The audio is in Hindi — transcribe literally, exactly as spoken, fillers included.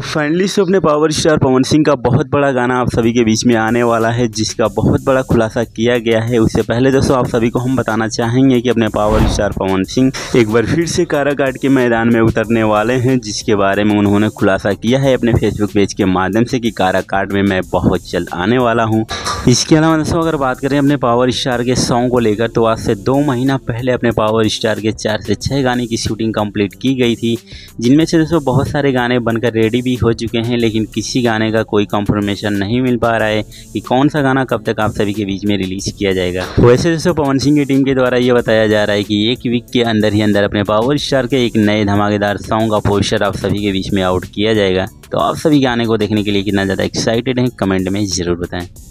फाइनली से अपने पावर स्टार पवन सिंह का बहुत बड़ा गाना आप सभी के बीच में आने वाला है, जिसका बहुत बड़ा खुलासा किया गया है। उससे पहले दोस्तों आप सभी को हम बताना चाहेंगे कि अपने पावर स्टार पवन सिंह एक बार फिर से काराकाट के मैदान में उतरने वाले हैं, जिसके बारे में उन्होंने खुलासा किया है अपने फेसबुक पेज के माध्यम से कि काराकाट में मैं बहुत जल्द आने वाला हूँ। इसके अलावा दोस्तों अगर बात करें अपने पावर स्टार के सॉन्ग को लेकर, तो आज से दो महीना पहले अपने पावर स्टार के चार से छः गाने की शूटिंग कंप्लीट की गई थी, जिनमें से दोस्तों बहुत सारे गाने बनकर रेडी भी हो चुके हैं, लेकिन किसी गाने का कोई कंफर्मेशन नहीं मिल पा रहा है कि कौन सा गाना कब तक आप सभी के बीच में रिलीज किया जाएगा। वैसे दोस्तों पवन सिंह की टीम के द्वारा ये बताया जा रहा है कि एक वीक के अंदर ही अंदर अपने पावर स्टार के एक नए धमाकेदार सॉन्ग का पोस्टर आप सभी के बीच में आउट किया जाएगा। तो आप सभी गाने को देखने के लिए कितना ज़्यादा एक्साइटेड हैं, कमेंट में ज़रूर बताएं।